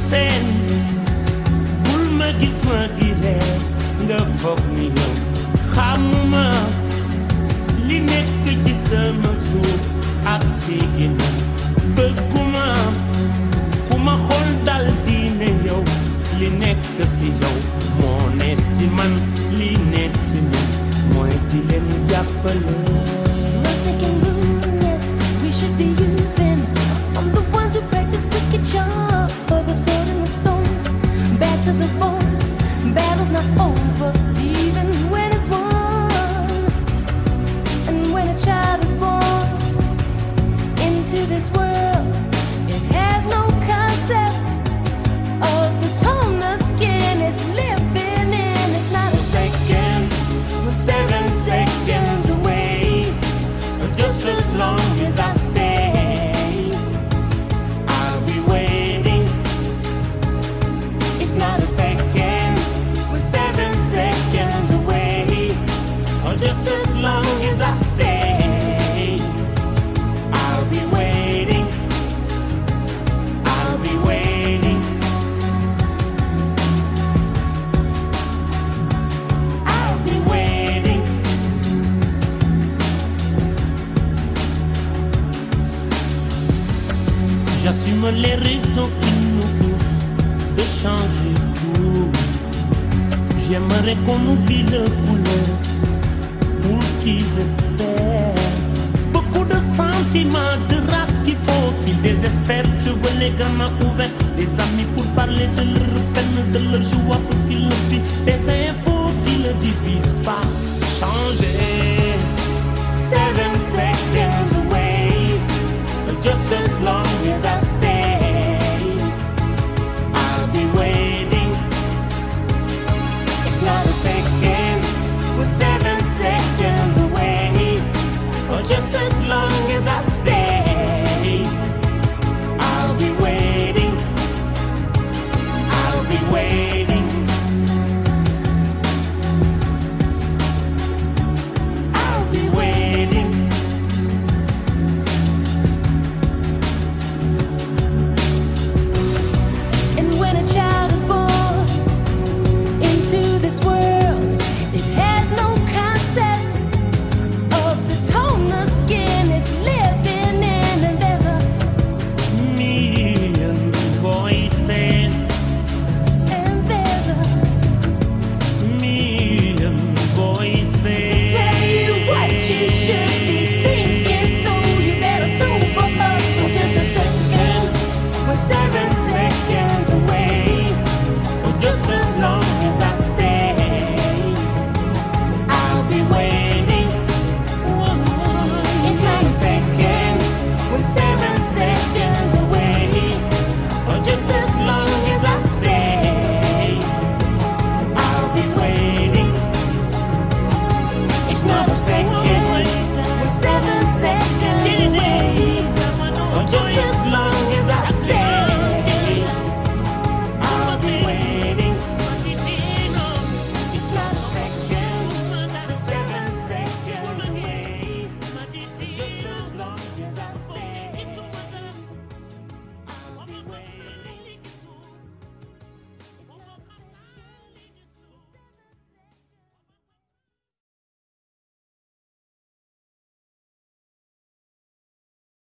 seen bul ma gis ma di reer nga foog ni yow xamuma li nekk ci sama suuf ak si ginnaaw bëgguma ku ma xool dal di ne yow li nekk si yow moo ne si man li ne si ñun mooy di leen jàppale. We're thinking ruthless, we should be using. I'm the ones who practice wicked sharp for the sword and the stone. Bad to the bone, battle's not over even when it's won. And when a child is born into this world, it has no concept of the tone the skin is living in. It's not a second, we're 7 seconds away. Just as long as I stay, I'll be waiting. It's not a second, we're 7 seconds away. Just as long as I stay, I'll be waiting. I'll be waiting. I'll be waiting. J'assume les raisons qui nous poussent de changer tout. J'aimerais qu'on oublie le couleur pour qu'ils espèrent. Beaucoup de sentiments, de race qu'il faut qu'ils désespèrent. Je veux les gamins ouverts, des amis pour parler de leur peine, de leur joie pour qu'ils le vivent. Des infos qui ne divisent pas. Changer. 7 seconds away. Just as long as I